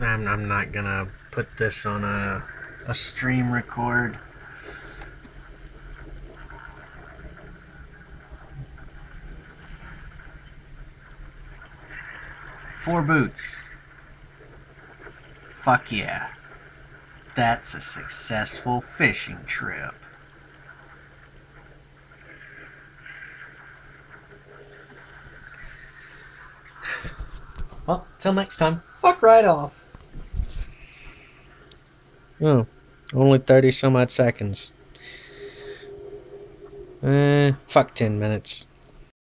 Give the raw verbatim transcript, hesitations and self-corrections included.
I'm, I'm not gonna put this on a, a stream record. Four boots. Fuck yeah. That's a successful fishing trip. Well, till next time. Fuck right off. Oh, only thirty some odd seconds. Eh, fuck ten minutes.